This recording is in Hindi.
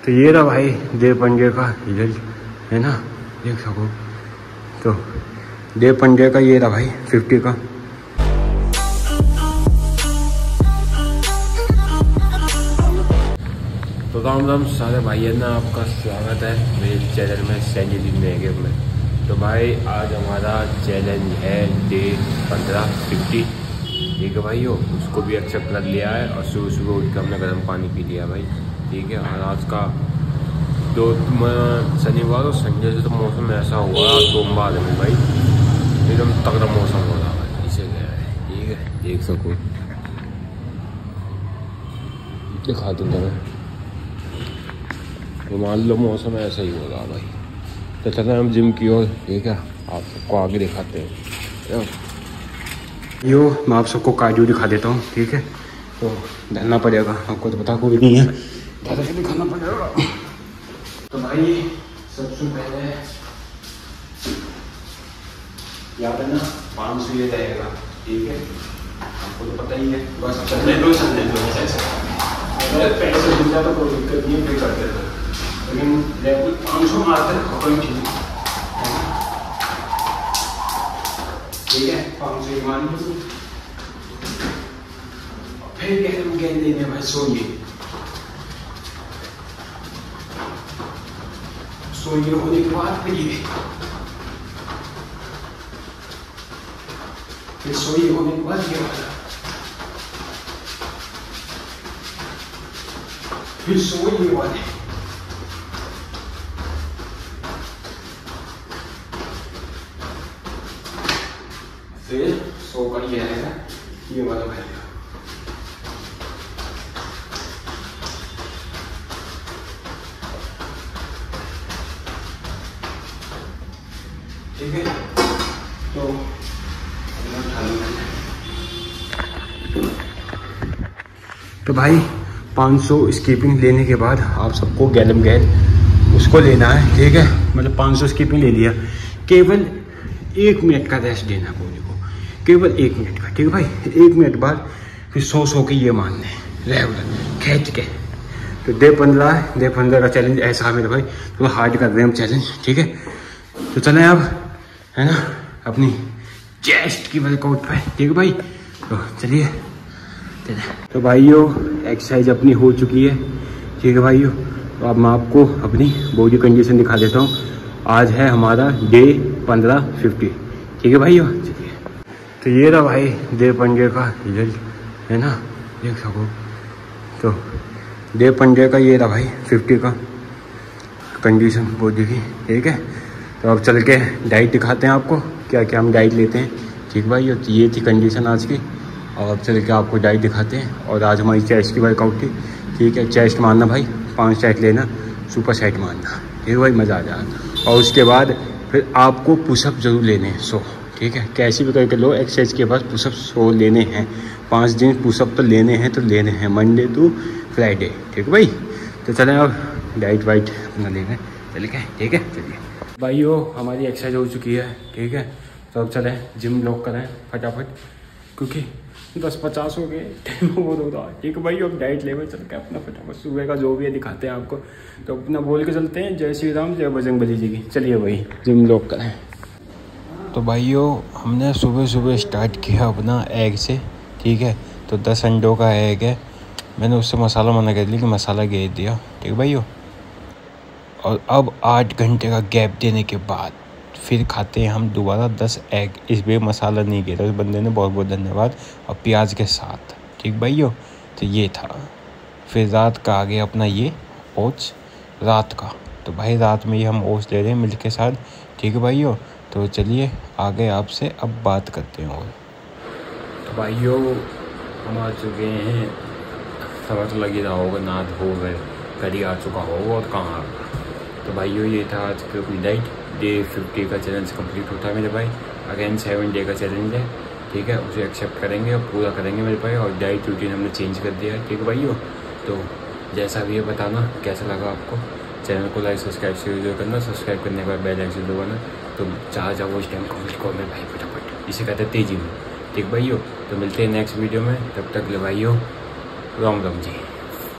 तो ये रहा भाई देव पंजे का रिजल्ट, है ना, देख सको तो देव पंजे का ये रहा भाई 50 का। तो राम राम सारे भाई, है ना, आपका स्वागत है मेरे चैनल में सैंडी मेगे में। तो भाई आज हमारा चैलेंज है डे 15 50, ठीक है भाई। उसको भी एक्सेप्ट कर लिया है और सुबह सुबह उठ कर हमने गर्म पानी पी लिया भाई, ठीक है। और आज का शनिवार और संडे से तो मौसम ऐसा हुआ, सोमवार में भाई एकदम तगड़ा मौसम हो रहा है, इसे गया है, ठीक है, देख सको, दिखा दूँगा मैं, तो मान लो मौसम ऐसा ही हो रहा भाई। तो चलते हम जिम की ओर, ठीक है, आप सबको आगे दिखाते हैं। यो मैं आप सबको कार्डियो दिखा देता हूँ, ठीक है। तो धरना पड़ेगा, आपको तो पता कोई नहीं है, ज़्यादा से दिखाना पड़ेगा। तो भाई सबसे पहले याद है ना 500 ये रहेगा, ठीक है, आपको तो पता ही है। बस चलने दो पैसे मिल जाता कोई दिक्कत नहीं, पे करते थे, लेकिन लेवल 500 मारते हैं कोई ठीक है। 500 मान लो, फिर गहरे गेंद लेने भाई, सोइए होने के बाद फिर सोइए होने के बाद ये वाला, फिर सोइए वाले, फिर सो कर ये रहेगा, ये वाला रहेगा, ठीक है। तो भाई 500 स्कीपिंग लेने के बाद आप सबको गैलम गैल उसको लेना है, ठीक है। मतलब 500 स्कीपिंग ले लिया, केवल 1 मिनट का रेस्ट देना है बॉडी को, केवल 1 मिनट का, ठीक है भाई। 1 मिनट बाद फिर 100 के ये मानने रेगुलर खींच के। तो डे 15 का चैलेंज ऐसा है मेरे भाई, तो हार्ड कर रहे हैं हम चैलेंज, ठीक है। तो चलें अब, है ना, अपनी चेस्ट की वर्कआउट पे, ठीक है भाई। तो चलिए तो भाइयों एक्सरसाइज अपनी हो चुकी है, ठीक है भाइयों। तो अब मैं आपको अपनी बॉडी कंडीशन दिखा देता हूँ। आज है हमारा डे 15 50, ठीक है भाइयों, चलिए। तो ये रहा भाई डे 15 का रिजल्ट, है ना, देख सको तो डे 15 का ये रहा भाई 50 का कंडीशन बॉडी की, ठीक है। तो अब चल के डाइट दिखाते हैं आपको, क्या क्या हम डाइट लेते हैं, ठीक भाई। ये थी कंडीशन आज की, और अब चल के आपको डाइट दिखाते हैं। और आज हमारी चेस्ट की वर्कआउट थी, ठीक है। चेस्ट मारना भाई 5 सेट लेना, सुपर सेट मारना, ठीक है भाई, मज़ा आ जाएगा। और उसके बाद फिर आपको पुशअप जरूर लेने हैं 100, ठीक है, कैसे भी करके लो, एक्सरसाइज के बाद पुशअप 100 लेने हैं। 5 दिन पुशअप तो लेने हैं, तो लेने हैं मंडे टू फ्राइडे, ठीक है भाई। तो चलें अब डाइट वाइट अपना लेंगे चल के, ठीक है, चलिए भाइयों। हमारी एक्सरसाइज हो चुकी है, ठीक है। तो अब चलें जिम लॉक करें फटाफट, क्योंकि 10:50 हो गए, टाइम बहुत हो रहा है, ठीक है भाई। अब डाइट लेवल चल के अपना फटाफट सुबह का जो भी है दिखाते हैं आपको। तो अपना बोल के चलते हैं, जय श्री राम जय बजरंगबली जी की। चलिए भाई जिम लॉक करें। तो भाइयों हमने सुबह सुबह स्टार्ट किया अपना एग से, ठीक है। तो 10 अंडों का एग है, मैंने उससे मसाला मना कर दिया कि मसाला घेर दिया, ठीक है भाइयों। और अब 8 घंटे का गैप देने के बाद फिर खाते हैं हम दोबारा 10 एग, इसमें मसाला नहीं गिरा, उस बंदे ने बहुत बहुत धन्यवाद, और प्याज के साथ, ठीक भाइयों। तो ये था, फिर रात का आ गया अपना ये ओट्स रात का। तो भाई रात में ये हम ओट्स ले रहे हैं मिल्क के साथ, ठीक है भाइयों। तो चलिए आगे आपसे अब बात करते हैं। और तो भाइयों हम आ चुके हैं, समझ लगी रहा होगा, ना हो गए करी आ चुका होगा और कहाँ। तो भाइयों ये था आज का कोई डाइट, डे 50 का चैलेंज कंप्लीट होता है मेरे भाई। अगेन 7 डे का चैलेंज है, ठीक है, उसे एक्सेप्ट करेंगे और पूरा करेंगे मेरे भाई। और डाइट रूटीन हमने चेंज कर दिया है, ठीक है भाइयों। तो जैसा भी है बताना कैसा लगा आपको। चैनल को लाइक सब्सक्राइब से करना, सब्सक्राइब करने के बाद बेल आइकन दबाना। तो जहाँ जाओ उस टाइम कमेंट करो मेरे भाई फटाफट, इसे कहते हैं तेजी में, ठीक भाइयों। तो मिलते हैं नेक्स्ट वीडियो में, तब तक ले भाइयों राम राम जी।